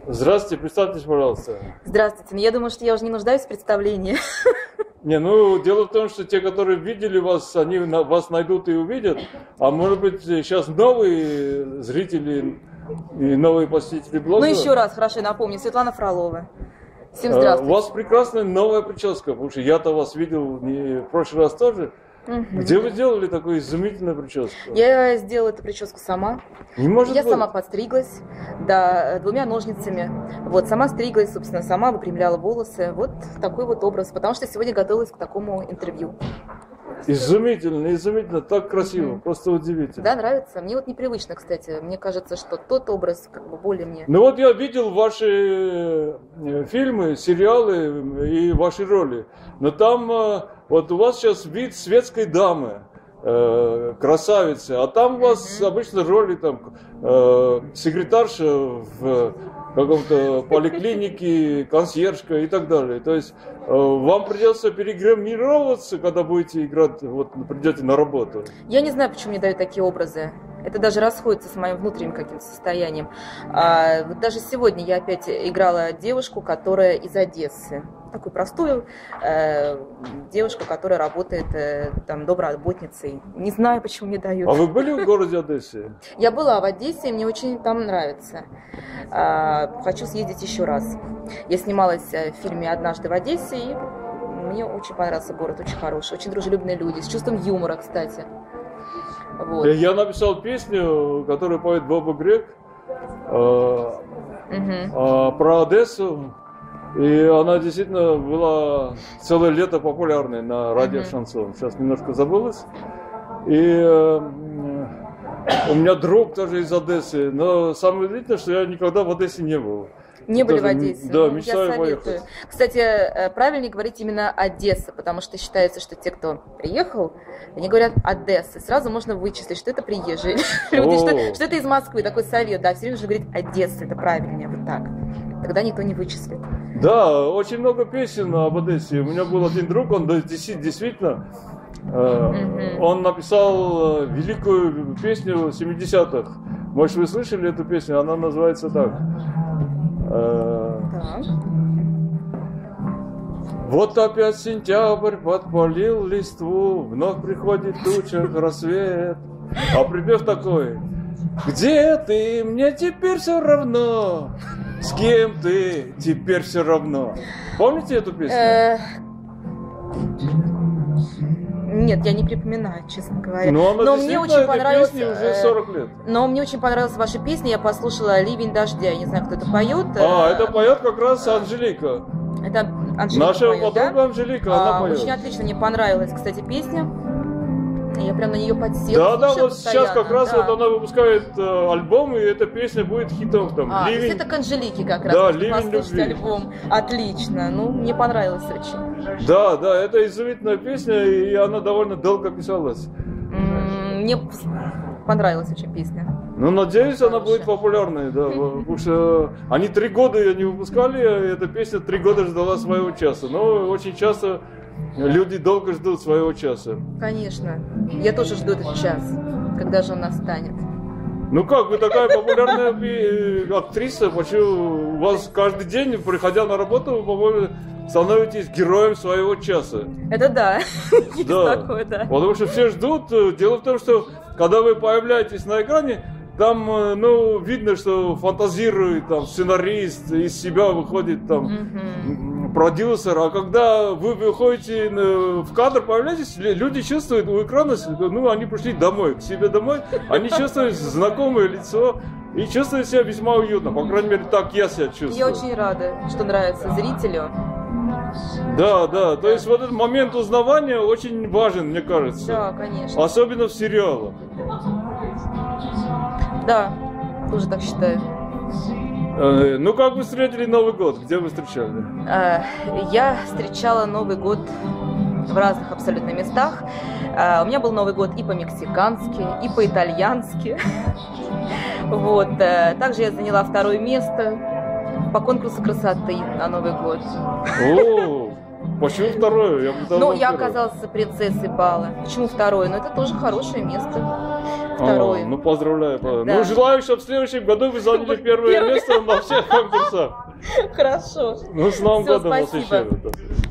Здравствуйте, представьтесь, пожалуйста. Здравствуйте. Ну, я думаю, что я уже не нуждаюсь в представлении. Не, ну, дело в том, что те, которые видели вас, они вас найдут и увидят. А может быть, сейчас новые зрители и новые посетители блога. Ну, еще раз, хорошо, напомню. Светлана Фролова. Всем здравствуйте. У вас прекрасная новая прическа, потому что я-то вас видел в прошлый раз тоже. Где вы делали такую изумительную прическу? Я сделала эту прическу сама. Не может Я быть. сама подстриглась, да, 2 ножницами. Вот, сама стриглась, собственно, сама выпрямляла волосы. Вот такой вот образ, потому что сегодня готовилась к такому интервью. Изумительно, изумительно, так красиво, просто удивительно. Да, нравится? Мне вот непривычно, кстати. Мне кажется, что тот образ как бы более мне... Ну вот я видел ваши фильмы, сериалы и ваши роли. Но там вот у вас сейчас вид светской дамы, красавицы, а там у вас обычно роли там секретарша в каком-то поликлинике, консьержка и так далее. То есть вам придется перегримироваться, когда будете играть, вот придете на работу. Я не знаю, почему мне дают такие образы. Это даже расходится с моим внутренним каким-то состоянием. Вот даже сегодня я опять играла девушку, которая из Одессы. Такую простую девушку, которая работает там домработницей. Не знаю, почему мне дают. А вы были в городе Одессе? Я была в Одессе, и мне очень там нравится. Хочу съездить еще раз. Я снималась в фильме «Однажды в Одессе», и мне очень понравился город, очень хороший, очень дружелюбные люди, с чувством юмора, кстати. Вот. Я написал песню, которую поет Боба Грек, про Одессу. И она действительно была целое лето популярной на радио «Шансон». Сейчас немножко забылась. И у меня друг тоже из Одессы. Но самое удивительное, что я никогда в Одессе не был. Не были в Одессе? Да, мечтаю я советую. поехать. Кстати, правильнее говорить именно Одесса, потому что считается, что те, кто приехал, они говорят Одесса. Сразу можно вычислить, что это приезжие люди, что это из Москвы. Такой совет, да, все время нужно говорить Одесса, это правильнее, вот так. Тогда никто не вычислит. Да, очень много песен об Одессе. У меня был один друг, он действительно, он написал великую песню 70-х. Может, вы слышали эту песню? Она называется так. Вот опять сентябрь подпалил листву, вновь приходит туча, рассвет. А припев такой: где ты, мне теперь все равно, с кем ты, теперь все равно. Помните эту песню? Нет, я не припоминаю, честно говоря. Но мне очень понравилась уже 40 лет. Но мне очень понравилась ваша песня. Я послушала «Ливень дождя». Я не знаю, кто это поет. Это поет как раз Анжелика. Это Анжелика наша поет, подруга, да? Анжелика, она поет. Очень отлично, мне понравилась, кстати, песня. Я прям на нее подсела. Да, вот сейчас как раз вот она выпускает альбом, и эта песня будет хитом там. То есть это к Анжелике как раз. Да, «Ливень любви». Альбом. Отлично. Ну, мне понравилось очень. Да, это изумительная песня, и она довольно долго писалась. Мне понравилась очень песня. Ну, надеюсь, она будет популярной, да, потому что они 3 года ее не выпускали, а эта песня 3 года ждала своего часа. Но очень часто люди долго ждут своего часа. Конечно. Я тоже жду этот час, когда же он настанет. Ну как, вы такая популярная актриса, почему у вас каждый день, приходя на работу, вы, по-моему, становитесь героем своего часа. Это да. Есть такое, да. Потому что все ждут. Дело в том, что когда вы появляетесь на экране, там, видно, что фантазирует там сценарист, из себя выходит там продюсер, а когда вы выходите в кадр, появляетесь, люди чувствуют у экрана, они пришли домой, к себе домой, они чувствуют знакомое лицо и чувствуют себя весьма уютно, по крайней мере, так я себя чувствую. Я очень рада, что нравится зрителю. Да, то есть вот этот момент узнавания очень важен, мне кажется. Да, конечно. Особенно в сериалах. Да, тоже так считаю. Ну, как вы встретили Новый год? Где вы встречали? Я встречала Новый год в разных абсолютно местах. У меня был Новый год и по-мексикански, и по-итальянски. Вот. Также я заняла 2-е место по конкурсу красоты на Новый год. Почему второе? Я бы дал Ну, вам я первое. оказалась принцессой бала. Почему второе? Ну, это тоже хорошее место. Второе. Ну, поздравляю. Да. Ну, желаю, чтобы в следующем году вы заняли первое место на всех конкурсах. Хорошо. Ну, с Новым Всё, годом вас спасибо. еще.